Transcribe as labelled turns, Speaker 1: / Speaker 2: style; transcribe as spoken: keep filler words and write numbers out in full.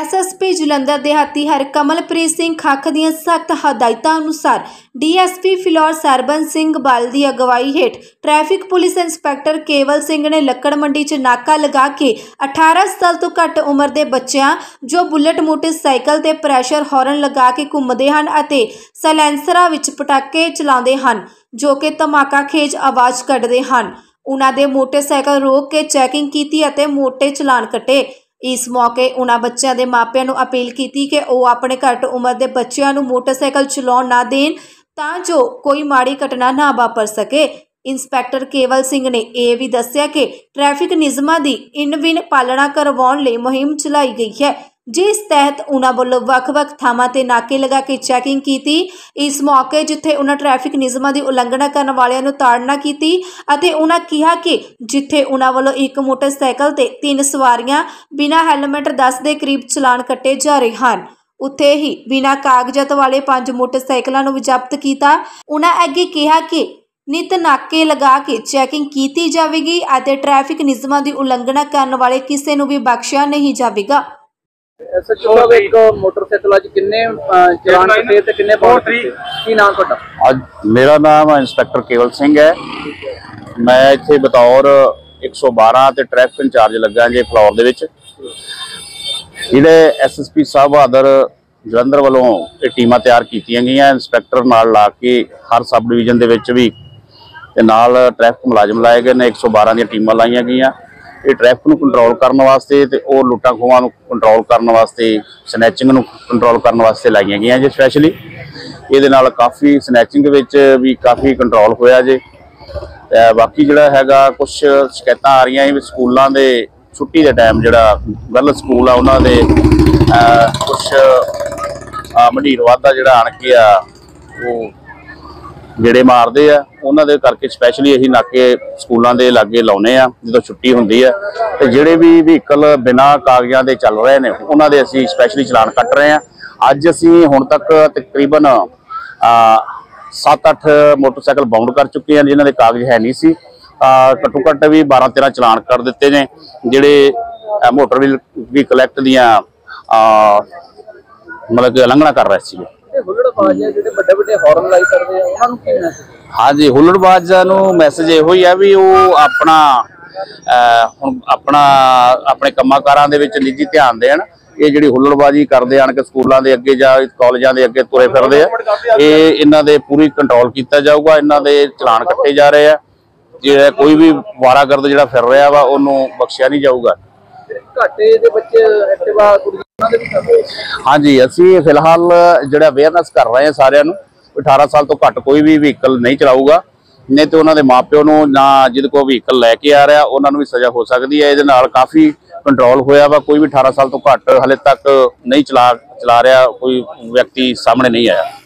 Speaker 1: S S P Jalandhar देहाती हरकमलप्रीत सिंह खख दीआं सख्त हदायतां अनुसार D S P Phillaur Sarbans Singh Bal की अगवाई हेठ ट्रैफिक पुलिस इंस्पैक्टर केवल सिंह ने लक्कड़ मंडी च नाका लगा के अठारह साल तो घट उम्र के बच्चों जो बुलेट मोटरसाइकिल ते प्रैशर हॉर्न लगा के घूमते हैं अते सैलेंसरां विच पटाके चलाते हैं जो कि धमाका खेज आवाज़ कढ़ते हैं। उन्हां दे मोटरसाइकिल रोक के चैकिंग की अते मोटे चलान कटे। इस मौके उन्होंने बच्चों के मापिਆਂ ਨੂੰ अपील की कि वह अपने घट उम्र के बच्चों को मोटरसाइकिल चलाउण ना देण तां जो कोई माड़ी घटना ना वापर सके। इंस्पैक्टर केवल सिंह ने यह भी दस्सिया कि ट्रैफिक नियमां की इन-विन पालना करवाउण लई मुहिम चलाई गई है, जिस तहत उन्होंने वालों वख-वख थावां ते नाके लगा के चैकिंग की। इस मौके जिथे उन्होंने ट्रैफिक नियमां की उलंघना करने वालियां नूं ताड़ना की अते उन्होंने कहा कि जिथे उन्होंने वालों एक मोटरसाइकिल ते तीन सवारियां बिना हैलमेट दस के करीब चलान कट्टे जा रहे हैं, उत्थे ही बिना कागजात वाले पांच मोटरसाइकिलों नूं भी जब्त किया। उन्होंने अगे कहा कि नित नाके लगा के चैकिंग की जाएगी अते ट्रैफिक नियमां की उलंघना करने वाले किसी नूं भी बख्शिया नहीं जाएगा।
Speaker 2: मोटरसाइकिल अज किन्ने चलान कटे ते किन्ने बहुत की नाम ਤੁਹਾਡਾ?
Speaker 3: आज मेरा नाम इंस्पैक्टर केवल सिंह है। मैं इत्थे बतौर एक सौ बारह ते ट्रैफिक इंचार्ज लगा जे फ्लोर दे विच। जिहड़े एस एस पी साहब बहादुर जलंधर वालों ये टीमां तैयार कीतियां गईयां इंस्पैक्टर नाल ला के हर सब डिवीजन दे विच भी ते नाल ट्रैफिक मुलाजम लाए गए ने। एक सौ बारह दी टीमां लाइयां गईयां ये ट्रैफिक नूं कंट्रोल करने वास्ते ते और लुट्टां खोहां नूं कंट्रोल करने वास्ते स्नैचिंग नूं कंट्रोल करने वास्ते लाइयां गईयां जे स्पैशली। ये नाल काफ़ी स्नैचिंग विच भी काफ़ी कंट्रोल होया जे। बाकी जिहड़ा हैगा कुछ शिकायतां आ रही भी स्कूलों के छुट्टी के टाइम जिहड़ा गर्ल स्कूल आ उन्हां दे कुछ मंडीर वाधा जिहड़ा आण के आ वो गेड़े मारते हैं उन्हों दे करके स्पैशली असीं नाके स्कूलों के लागे लाउने आ जो छुट्टी होंदी है तो जोड़े भी व्हीकल बिना कागजां दे चल रहे हैं उन्होंने असीं स्पैशली चलान कट रहे हैं। अज असीं हुण तक तकरीबन सत्त अठ मोटरसाइकिल बाउंड कर चुके हैं जिन्हों के कागज है नहीं सी। घट्टो घट्ट भी बारह तेरह चलान कर दिते ने जिहड़े मोटर व्हीकल एक्ट दियां मतलब कि उलंघना कर रहे सी। हाँ जी हुल्लड़बाजां नूं मैसेज इहो ही है भी वो अपना अपना अपने कम्मां कारां दे विच निजी ध्यान देण। ये जिहड़ी हुल्लड़बाजी करदे आण के स्कूलों के अगे जां कॉलेजां दे अगे तुरे फिरदे आ ये इन्हां दे पूरी कंट्रोल किया जाऊगा। इन्हां दे चलान कट्टे जा रहे हैं। जिहड़ा कोई भी वारागर्द जिहड़ा फिर रहा वा उहनूं बख्शिया नहीं जाऊगा। हाँ जी असी फिलहाल जो अवेयरनैस कर रहे हैं सारिਆਂ ਨੂੰ अठारह साल तो घट कोई भी व्हीकल नहीं चलाऊगा नहीं तो उन्होंने माँ प्यो को ना जिद को व्हीकल लैके आ रहा उन्होंने भी सज़ा हो सकती है। ये काफ़ी कंट्रोल होया वा कोई भी अठारह साल तो घट हले तक नहीं चला चला रहा कोई व्यक्ति सामने नहीं आया।